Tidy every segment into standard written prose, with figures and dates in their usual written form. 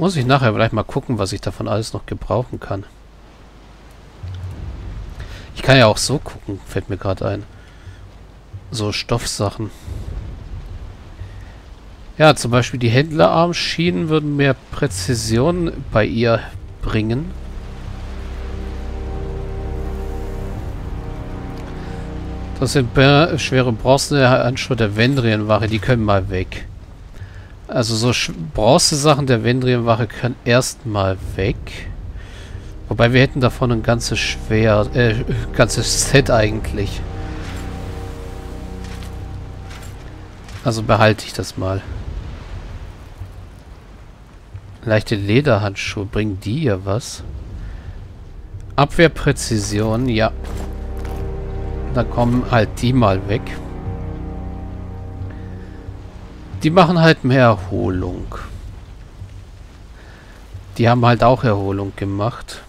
Muss ich nachher vielleicht mal gucken, was ich davon alles noch gebrauchen kann. Ich kann ja auch so gucken, fällt mir gerade ein. So Stoffsachen. Ja, zum Beispiel die Händlerarmschienen würden mehr Präzision bei ihr bringen. Das sind schwere bronzene Handschuhe der Vendrienwache, die können mal weg. Also so Bronze-Sachen der Vendrienwache können erstmal weg. Wobei wir hätten davon ein ganzes ganzes Set eigentlich. Also behalte ich das mal. Leichte Lederhandschuhe, bringen die ja was? Abwehrpräzision, ja. Dann kommen halt die mal weg. Die machen halt mehr Erholung. Die haben halt auch Erholung gemacht.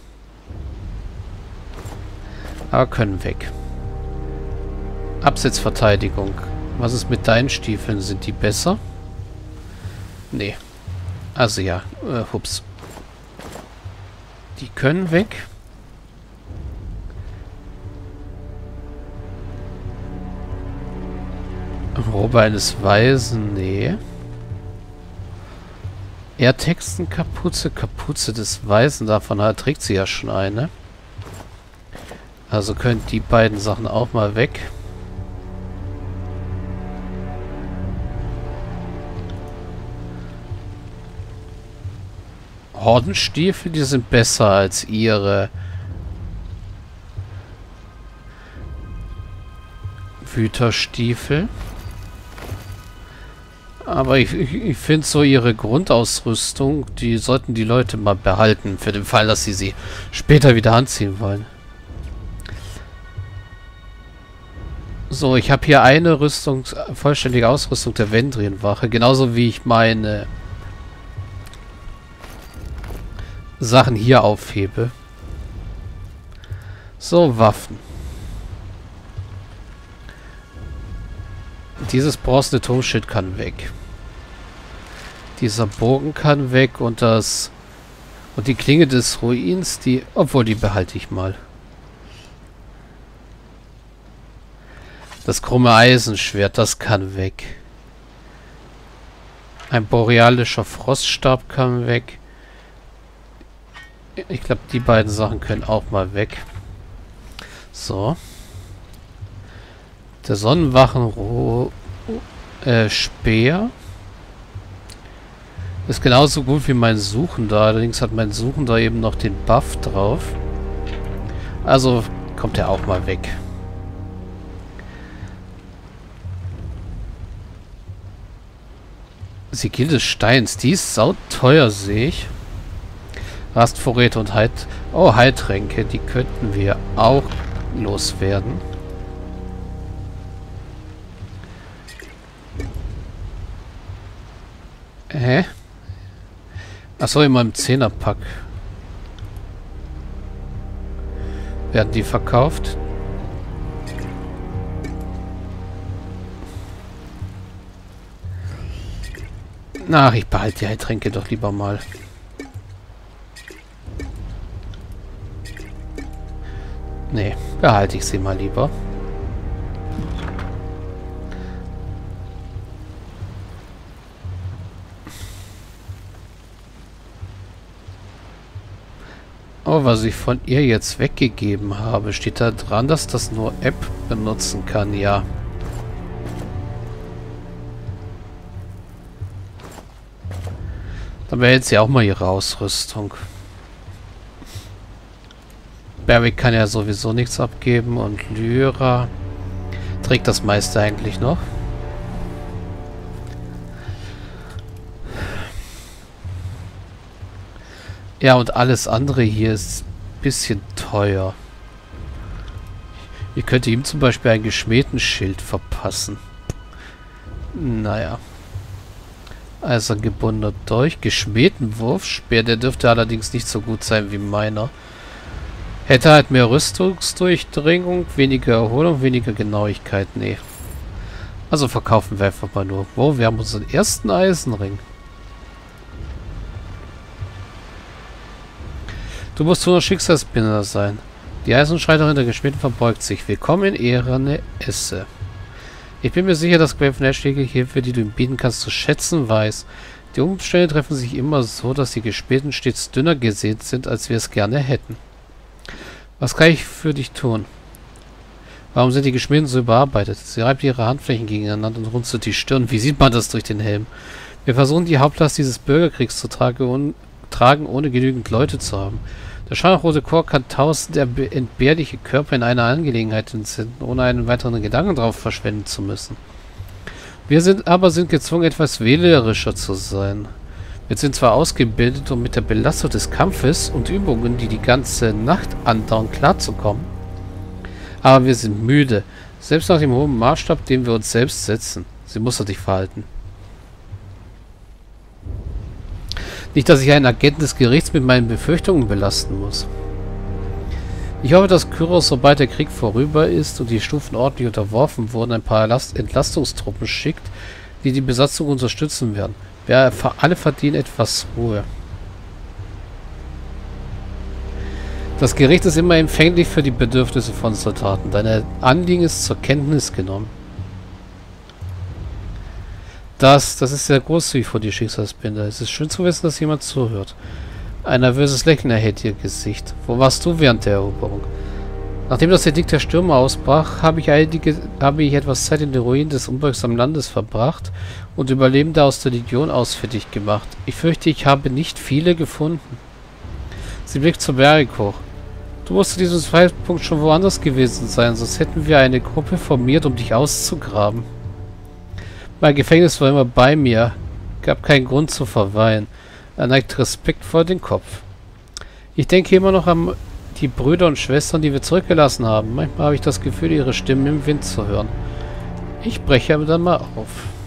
Aber können weg. Absetzverteidigung. Was ist mit deinen Stiefeln? Sind die besser? Nee. Also ja, hups. Die können weg. Robe eines Weisen, nee. Erdhexenkapuze, Kapuze des Weisen, davon trägt sie ja schon eine. Also können die beiden Sachen auch mal weg. Hordenstiefel, die sind besser als ihre Wüterstiefel. Aber ich finde so ihre Grundausrüstung, die sollten die Leute mal behalten, für den Fall, dass sie später wieder anziehen wollen. So, ich habe hier eine vollständige Ausrüstung der Vendrienwache, genauso wie ich meine Sachen hier aufhebe. So, Waffen. Dieses bronzene Turmschild kann weg. Dieser Bogen kann weg und die Klinge des Ruins, obwohl die behalte ich mal. Das krumme Eisenschwert, das kann weg. Ein borealischer Froststab kann weg. Ich glaube, die beiden Sachen können auch mal weg. So. Der Sonnenwachen Speer ist genauso gut wie mein Suchender. Allerdings hat mein Suchender eben noch den Buff drauf. Also kommt er auch mal weg. Sigil des Steins. Die ist sauteuer, sehe ich. Rastvorräte und Heiltränke. Die könnten wir auch loswerden. Hä? Achso, in meinem 10er-Pack. Werden die verkauft? Ach, ich behalte die Heiltränke doch lieber mal. Nee, behalte ich sie mal lieber. Oh, was ich von ihr jetzt weggegeben habe, steht da dran, dass das nur App benutzen kann, ja. Dann behält sie auch mal ihre Ausrüstung. Barrick kann ja sowieso nichts abgeben und Lyra trägt das meiste eigentlich noch. Ja, und alles andere hier ist ein bisschen teuer. Ich könnte ihm zum Beispiel ein geschmähten Schild verpassen. Naja. Also ein gebundener Dolch. Geschmähten Wurfspeer, der dürfte allerdings nicht so gut sein wie meiner. Hätte halt mehr Rüstungsdurchdringung, weniger Erholung, weniger Genauigkeit. Nee. Also verkaufen wir einfach mal nur. Wow, wir haben unseren ersten Eisenring. Du musst nur Schicksalsbinder sein. Die Eisenschreiterin der Geschmieden verbeugt sich. Willkommen in Ehrene Esse. Ich bin mir sicher, dass Gravenash jegliche Hilfe, die du ihm bieten kannst, zu schätzen weiß. Die Umstände treffen sich immer so, dass die Geschmieden stets dünner gesät sind, als wir es gerne hätten. Was kann ich für dich tun? Warum sind die Geschmieden so überarbeitet? Sie reibt ihre Handflächen gegeneinander und runzelt die Stirn. Wie sieht man das durch den Helm? Wir versuchen, die Hauptlast dieses Bürgerkriegs zu tragen, ohne genügend Leute zu haben. Der Scharlachrote Chor kann tausend entbehrliche Körper in einer Angelegenheit entzünden, ohne einen weiteren Gedanken darauf verschwenden zu müssen. Wir sind gezwungen, etwas wählerischer zu sein. Wir sind zwar ausgebildet, um mit der Belastung des Kampfes und Übungen, die ganze Nacht andauern, klarzukommen, aber wir sind müde, selbst nach dem hohen Maßstab, den wir uns selbst setzen. Sie muss dich verhalten. Nicht, dass ich einen Agenten des Gerichts mit meinen Befürchtungen belasten muss. Ich hoffe, dass Kyros, sobald der Krieg vorüber ist und die Stufen ordentlich unterworfen wurden, ein paar Entlastungstruppen schickt, die die Besatzung unterstützen werden. Wir alle verdienen etwas Ruhe. Das Gericht ist immer empfänglich für die Bedürfnisse von Soldaten. Dein Anliegen ist zur Kenntnis genommen. Das ist sehr großzügig von die Schicksalsbinder. Es ist schön zu wissen, dass jemand zuhört. Ein nervöses Lächeln erhellt ihr Gesicht. Wo warst du während der Eroberung? Nachdem das Edikt der Stürme ausbrach, habe ich etwas Zeit in den Ruinen des unbeugsamen Landes verbracht und Überlebende aus der Legion ausfindig gemacht. Ich fürchte, ich habe nicht viele gefunden. Sie blickt zum Berg hoch. Du musst zu diesem Zeitpunkt schon woanders gewesen sein, sonst hätten wir eine Gruppe formiert, um dich auszugraben. Mein Gefängnis war immer bei mir. Gab keinen Grund zu verweilen. Er neigt respektvoll den Kopf. Ich denke immer noch an die Brüder und Schwestern, die wir zurückgelassen haben. Manchmal habe ich das Gefühl, ihre Stimmen im Wind zu hören. Ich breche aber dann mal auf.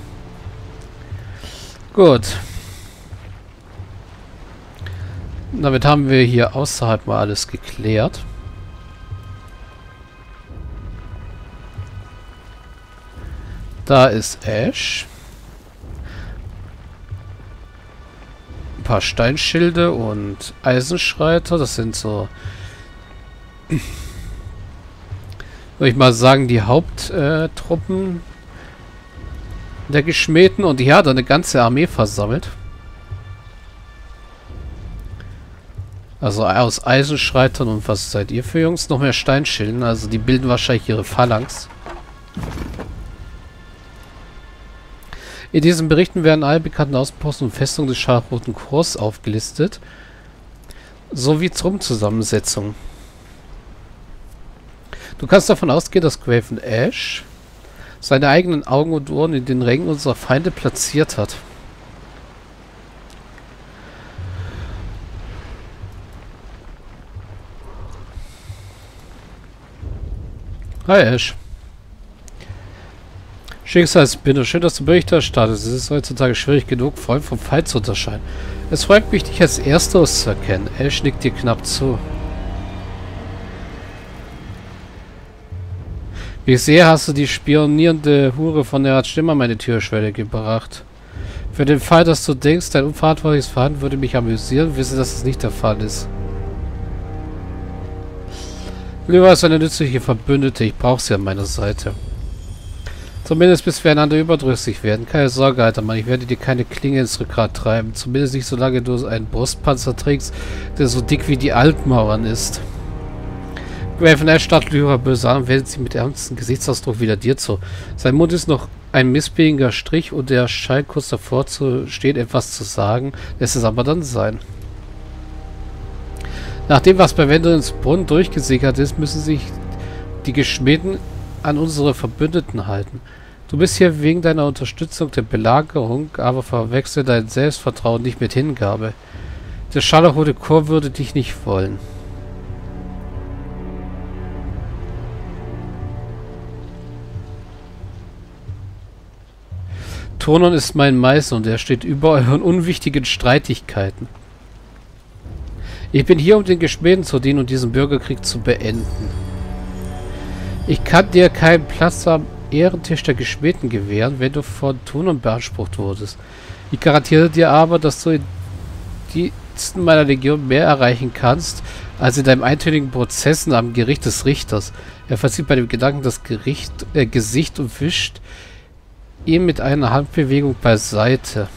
Gut. Damit haben wir hier außerhalb mal alles geklärt. Da ist Ash. Ein paar Steinschilde und Eisenschreiter. Das sind so, würde ich mal sagen, die Haupttruppen der Geschmähten. Und die hat eine ganze Armee versammelt. Also aus Eisenschreitern und was seid ihr für Jungs? Noch mehr Steinschilden. Also die bilden wahrscheinlich ihre Phalanx. In diesen Berichten werden alle bekannten Außenposten und Festungen des Scharlachroten Chors aufgelistet, sowie Truppenzusammensetzung. Du kannst davon ausgehen, dass Gravenash seine eigenen Augen und Ohren in den Rängen unserer Feinde platziert hat. Hi Ash. Schicksalsbinder, schön, dass du Bericht erstattest. Es ist heutzutage schwierig genug, Freund vom Feind zu unterscheiden. Es freut mich, dich als Ersteres zu erkennen. Ash nickt dir knapp zu. Wie ich sehe, hast du die spionierende Hure von der Art Stimme an meine Türschwelle gebracht. Für den Fall, dass du denkst, dein unverantwortliches Verhalten würde mich amüsieren, wisse, dass es nicht der Fall ist. Lyra ist eine nützliche Verbündete, ich brauche sie an meiner Seite. Zumindest bis wir einander überdrüssig werden. Keine Sorge, alter Mann, ich werde dir keine Klinge ins Rückgrat treiben. Zumindest nicht, solange du einen Brustpanzer trägst, der so dick wie die Altmauern ist. Gravenash starrt Lyra böse an und wendet sie mit ernstem Gesichtsausdruck wieder dir zu. Sein Mund ist noch ein missbilliger Strich und er scheint kurz davor zu stehen, etwas zu sagen, lässt es aber dann sein. Nach dem, was bei Wendelins Brunnen durchgesickert ist, müssen sich die Geschmähten an unsere Verbündeten halten. Du bist hier wegen deiner Unterstützung der Belagerung, aber verwechsel dein Selbstvertrauen nicht mit Hingabe. Der Scharlachrote Chor würde dich nicht wollen. Turnon ist mein Meister und er steht über euren unwichtigen Streitigkeiten. Ich bin hier, um den Geschmähten zu dienen und diesen Bürgerkrieg zu beenden. Ich kann dir keinen Platz am Ehrentisch der Geschmähten gewähren, wenn du von Turnon beansprucht wurdest. Ich garantiere dir aber, dass du Diensten meiner Legion mehr erreichen kannst, als in deinem eintönigen Prozessen am Gericht des Richters. Er verzieht bei dem Gedanken das Gesicht und wischt ihn mit einer Handbewegung beiseite.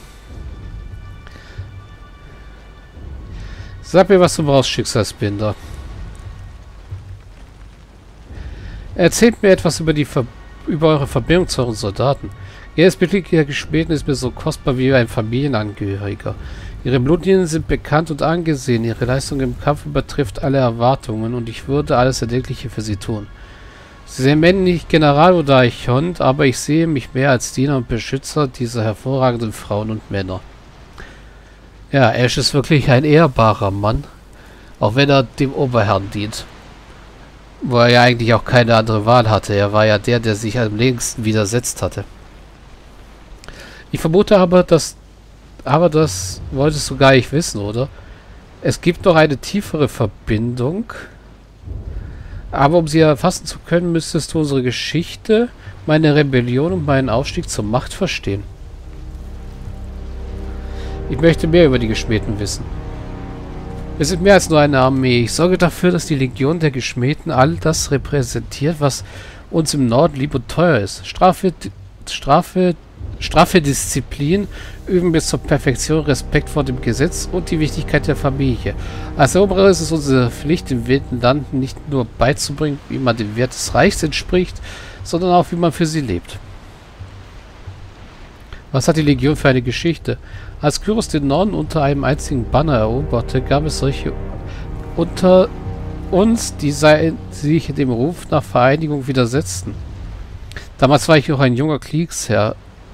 Sag mir, was du brauchst, Schicksalsbinder. Erzählt mir etwas über eure Verbindung zu euren Soldaten. Jedes Mitglied der Geschmähten ist mir so kostbar wie ein Familienangehöriger. Ihre Blutlinien sind bekannt und angesehen, ihre Leistung im Kampf übertrifft alle Erwartungen und ich würde alles Erdenkliche für sie tun. Sie nennen mich General oder Archont, aber ich sehe mich mehr als Diener und Beschützer dieser hervorragenden Frauen und Männer. Ja, Ash ist wirklich ein ehrbarer Mann, auch wenn er dem Oberherrn dient. Wo er ja eigentlich auch keine andere Wahl hatte. Er war ja der sich am längsten widersetzt hatte. Ich vermute aber, das wolltest du gar nicht wissen, oder? Es gibt noch eine tiefere Verbindung. Aber um sie erfassen zu können, müsstest du unsere Geschichte, meine Rebellion und meinen Aufstieg zur Macht verstehen. Ich möchte mehr über die Geschmähten wissen. Wir sind mehr als nur eine Armee. Ich sorge dafür, dass die Legion der Geschmähten all das repräsentiert, was uns im Norden lieb und teuer ist. Straffe, Disziplin, üben bis zur Perfektion, Respekt vor dem Gesetz und die Wichtigkeit der Familie. Als Eroberer ist es unsere Pflicht, dem wilden Land nicht nur beizubringen, wie man dem Wert des Reichs entspricht, sondern auch, wie man für sie lebt. Was hat die Legion für eine Geschichte? Als Kyros den Norden unter einem einzigen Banner eroberte, gab es solche unter uns, die sich dem Ruf nach Vereinigung widersetzten. Damals war ich noch ein junger Kriegsherr.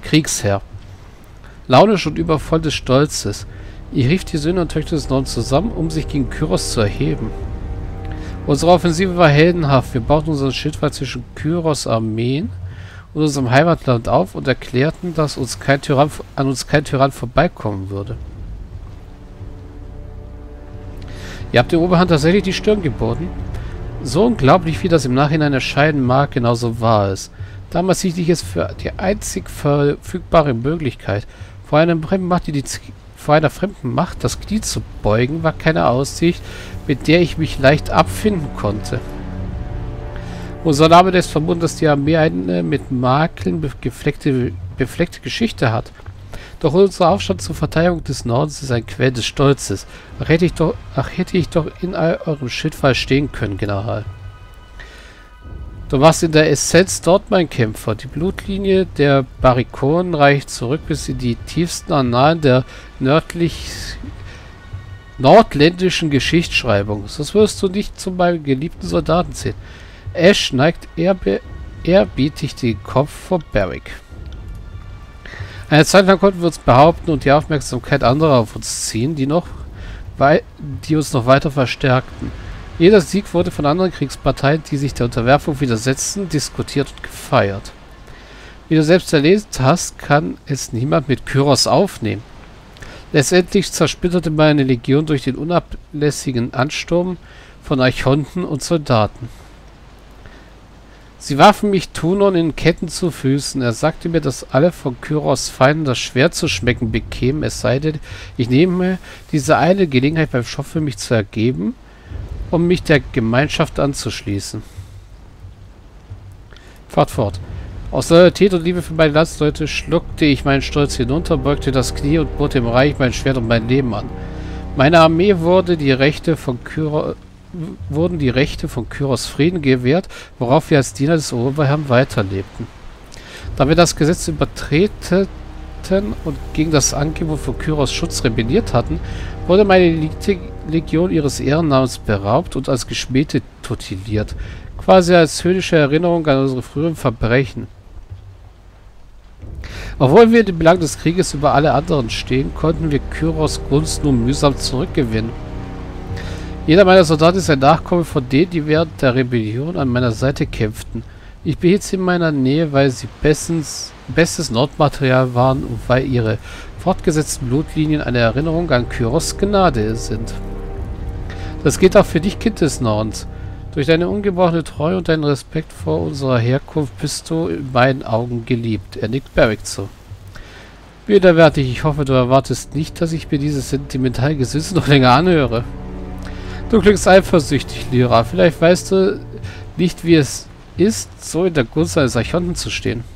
Launisch und übervoll des Stolzes. Ich rief die Söhne und Töchter des Nordens zusammen, um sich gegen Kyros zu erheben. Unsere Offensive war heldenhaft. Wir bauten unseren Schildwall zwischen Kyros Armeen und unserem Heimatland auf und erklärten, dass an uns kein Tyrann vorbeikommen würde. Ihr habt der Oberhand tatsächlich die Stirn geboten? So unglaublich, wie das im Nachhinein erscheinen mag, genauso war es. Damals hielt ich es für die einzig verfügbare Möglichkeit. Vor einer fremden Macht das Knie zu beugen, war keine Aussicht, mit der ich mich leicht abfinden konnte. Unser Name lässt vermuten, dass die Armee eine mit Makeln befleckte Geschichte hat. Doch unser Aufstand zur Verteidigung des Nordens ist ein Quell des Stolzes. Ach, hätte ich doch in eurem Schildwall stehen können, General. Du warst in der Essenz dort mein Kämpfer. Die Blutlinie der Barikonen reicht zurück bis in die tiefsten Annalen der nordländischen Geschichtsschreibung. Sonst wirst du nicht zu meinem geliebten Soldaten zählen. Ash neigt ehrerbietig den Kopf vor Beric. Eine Zeit lang konnten wir uns behaupten und die Aufmerksamkeit anderer auf uns ziehen, die uns noch weiter verstärkten. Jeder Sieg wurde von anderen Kriegsparteien, die sich der Unterwerfung widersetzten, diskutiert und gefeiert. Wie du selbst erlesen hast, kann es niemand mit Kyros aufnehmen. Letztendlich zersplitterte meine Legion durch den unablässigen Ansturm von Archonten und Soldaten. Sie warfen mich Tunon in Ketten zu Füßen. Er sagte mir, dass alle von Kyros Feinden das Schwert zu schmecken bekämen, es sei denn, ich nehme diese eine Gelegenheit beim Schopfe, mich zu ergeben, um mich der Gemeinschaft anzuschließen. Fahrt fort. Aus Loyalität und Liebe für meine Landsleute schluckte ich meinen Stolz hinunter, beugte das Knie und bot dem Reich mein Schwert und mein Leben an. Meiner Armee wurden die Rechte von Kyros Frieden gewährt, worauf wir als Diener des Oberherrn weiterlebten. Da wir das Gesetz übertreten und gegen das Angebot von Kyros Schutz rebelliert hatten, wurde meine Legion ihres Ehrennamens beraubt und als Geschmähte tituliert, quasi als höhnische Erinnerung an unsere früheren Verbrechen. Obwohl wir in dem Belang des Krieges über alle anderen stehen, konnten wir Kyros Gunst nur mühsam zurückgewinnen. Jeder meiner Soldaten ist ein Nachkomme von denen, die während der Rebellion an meiner Seite kämpften. Ich behielt sie in meiner Nähe, weil sie bestes Nordmaterial waren und weil ihre fortgesetzten Blutlinien eine Erinnerung an Kyros Gnade sind. Das gilt auch für dich, Kind des Nordens. Durch deine ungebrochene Treue und deinen Respekt vor unserer Herkunft bist du in meinen Augen geliebt. Er nickt Beric zu. Widerwärtig, ich hoffe, du erwartest nicht, dass ich mir dieses sentimentale Gesüß noch länger anhöre. Du klingst eifersüchtig, Lyra. Vielleicht weißt du nicht, wie es ist, so in der Gunst eines Archonten zu stehen.